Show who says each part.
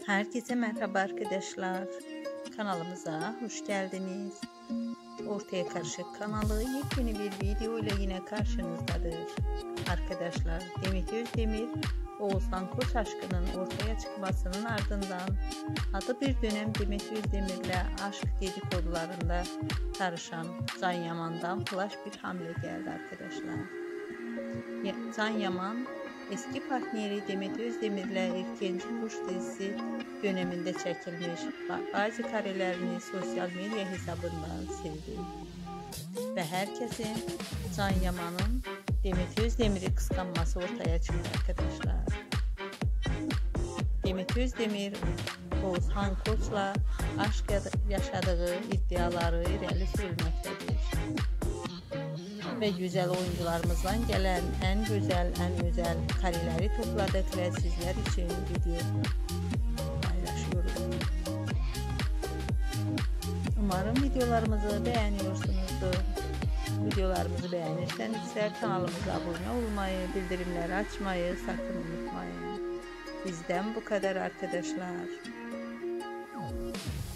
Speaker 1: Herkese merhaba arkadaşlar. Kanalımıza hoş geldiniz. Ortaya Karışık kanalı yepyeni bir video ile yine karşınızdadır. Arkadaşlar, Demet Özdemir, Oğuzhan Koç aşkının ortaya çıkmasının ardından adı bir dönem Demet Özdemir'le aşk dedikodularında karışan Can Yaman'dan flash bir hamle geldi arkadaşlar. Can Yaman, eski partneri Demet Özdemir'le İkinci Kuş dizisi döneminde çekilmiş bazı karelerini sosyal medya hesabından sildi. Ve herkesin Can Yaman'ın Demet Özdemir'i kıskanması ortaya çıktı arkadaşlar. Demet Özdemir, Oğuzhan Koç'la aşk yaşadığı iddiaları ileri sürülmektedir. Ve güzel oyuncularımızdan gelen en güzel kareleri topladık ve sizler için video paylaşıyoruz. Umarım videolarımızı beğeniyorsunuzdur. Videolarımızı beğenirseniz kanalımıza abone olmayı, bildirimleri açmayı sakın unutmayın. Bizden bu kadar arkadaşlar.